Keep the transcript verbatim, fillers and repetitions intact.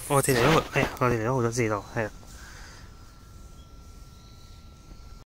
我哋嚟咗，哎呀，我哋嚟咗好多次咯，係啊。